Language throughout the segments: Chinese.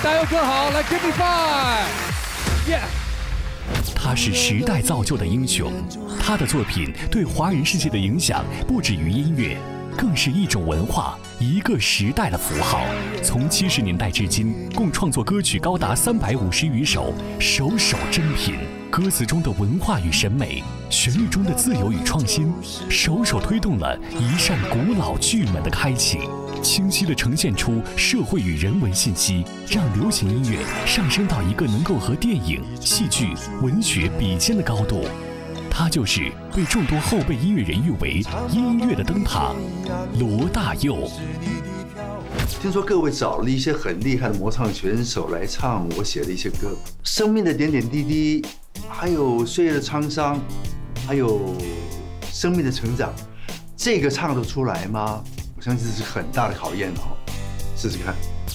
大佑哥好，来 Give me five， 耶！ 他是时代造就的英雄，他的作品对华人世界的影响不止于音乐，更是一种文化，一个时代的符号。从70年代至今，共创作歌曲高达350余首，首首珍品。歌词中的文化与审美，旋律中的自由与创新，首首推动了一扇古老剧门的开启，清晰地呈现出社会与人文信息，让流行音乐上升到一个能够和电影、戏剧、文学比肩的高度。他就是被众多后辈音乐人誉为音乐的灯塔罗大佑。 听说各位找了一些很厉害的模唱选手来唱我写的一些歌，生命的点点滴滴，还有岁月的沧桑，还有生命的成长，这个唱得出来吗？我相信这是很大的考验哦，试试看。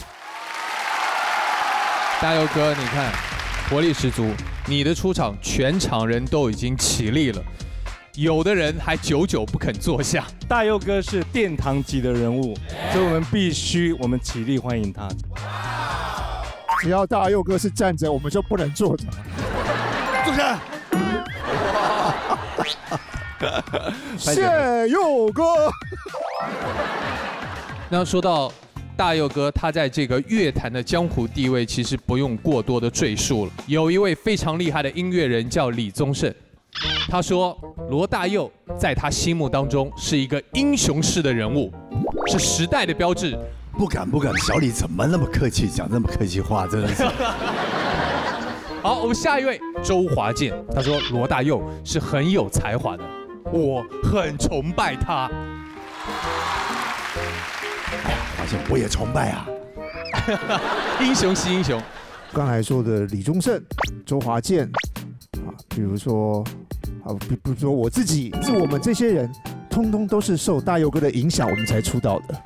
大佑哥，你看，活力十足，你的出场，全场人都已经起立了。有的人还久久不肯坐下。 大佑哥是殿堂级的人物，所以我们必须起立欢迎他。 只要大佑哥是站着，我们就不能坐着。 坐下。 谢佑哥。 那说到大佑哥，他在这个乐坛的江湖地位，其实不用过多的赘述了。有一位非常厉害的音乐人叫李宗盛。他说，罗大佑在他心目当中是一个英雄式的人物，是时代的标志。 不敢，小李怎么那么客气，讲那么客气话，真的是。 好，我们下一位周华健，他说罗大佑是很有才华的，我很崇拜他。 哎呀，华健我也崇拜啊。 英雄惜英雄。 刚才说的李宗盛、周华健。比如说我自己，是我们这些人，通通都是受大佑哥的影响，我们才出道的。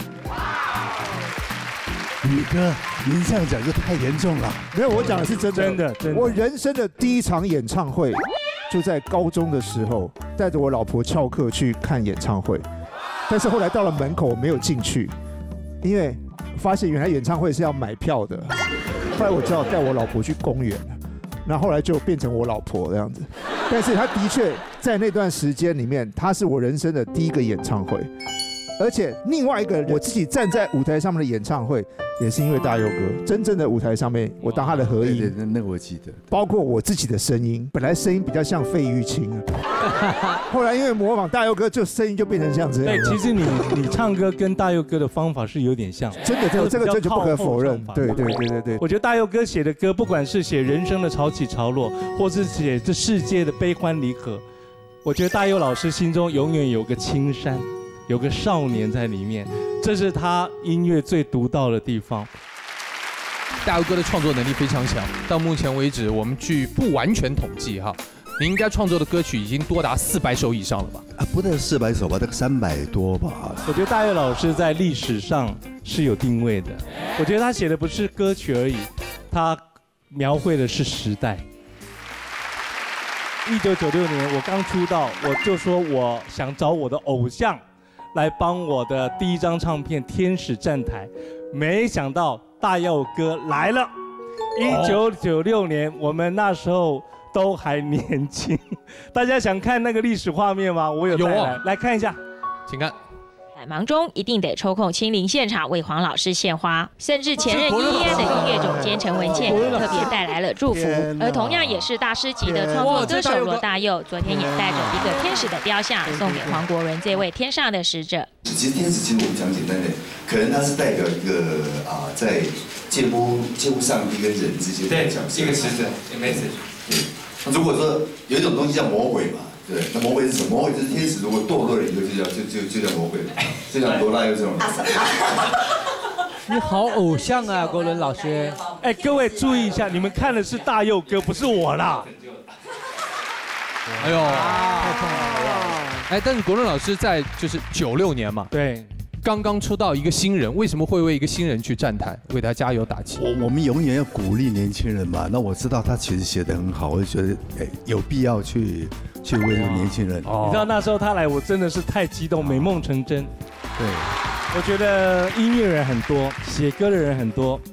宇哥，您这样讲就太严重了。 没有，我讲的是真的。我人生的第一场演唱会，就在高中的时候，带着我老婆翘课去看演唱会，但是后来到了门口我没有进去，因为发现原来演唱会是要买票的。后来我只好带我老婆去公园。那后来就变成我老婆这样子，但是他的确在那段时间里面，他是我人生的第一个演唱会，而且另外一个我自己站在舞台上面的演唱会，也是因为大佑哥，真正的舞台上面，我当他的合音， 对，那个我记得， 包括我自己的声音，本来声音比较像费玉清，后来因为模仿大佑哥，就声音就变成这样子。 对，其实你唱歌跟大佑哥的方法是有点像， 真的，这个就不可否认。对。 我觉得大佑哥写的歌，不管是写人生的潮起潮落，或是写这世界的悲欢离合，我觉得大佑老师心中永远有个青山，有个少年在里面，这是他音乐最独到的地方。 大佑哥的创作能力非常强，到目前为止，我们据不完全统计哈，你应该创作的歌曲已经多达400首以上了吧？ 不到400首吧，大概300多吧。 我觉得大佑老师在历史上是有定位的。我觉得他写的不是歌曲而已，他描绘的是时代。1996年我刚出道，我就说我想找我的偶像来帮我的第一张唱片《天使站台》，没想到大佑哥来了。1996年，我们那时候都还年轻，大家想看那个历史画面吗？我有带来，来看一下， 请看。 百忙中一定得抽空亲临现场为黄老师献花，甚至前任依依安的音乐总监陈文茜特别带来了祝福。而同样也是大师级的创作歌手罗大佑，昨天也带着一个天使的雕像送给黄国伦这位天上的使者。 其实天使，其实我们讲简单的，可能它是代表一个在介乎上帝跟人之间的角色， 一个使者 ，message。 对，如果说有一种东西叫魔鬼嘛。对，那魔鬼是什么？魔鬼就是天使，如果堕落了以后就叫魔鬼了，就像罗大佑这种。 你好偶像啊，国伦老师。 哎，各位注意一下，你们看的是大佑哥，不是我啦。 哎呦，太棒了！哎，但是国伦老师在就是96年嘛， 对， 刚刚出道一个新人，为什么会为一个新人去站台，为他加油打气？ 我们永远要鼓励年轻人嘛。那我知道他其实写得很好，我就觉得有必要去为年轻人。 你知道那时候他来，我真的是太激动，美梦成真。 对， 我觉得音乐人很多，写歌的人很多，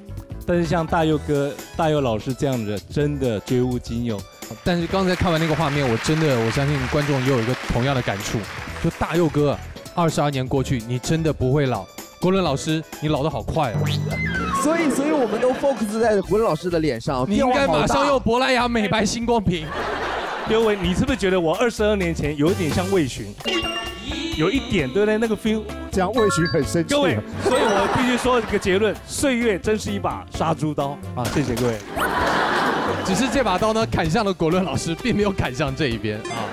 但是像大佑哥、大佑老师这样的，真的绝无仅有。 但是刚才看完那个画面，我相信观众也有一个同样的感触，就大佑哥22年过去，你真的不会老。国伦老师，你老得好快啊！ 所以我们都 focus 在国伦老师的脸上。 你应该马上用珀莱雅美白星光瓶。 刘伟，你是不是觉得我22年前有一点像魏巡？有一点，对不对？那个 feel， 这样魏巡很生气。 各位，所以我必须说一个结论：岁月真是一把杀猪刀啊！谢谢各位。 只是这把刀呢，砍向了国伦老师，并没有砍向这一边啊。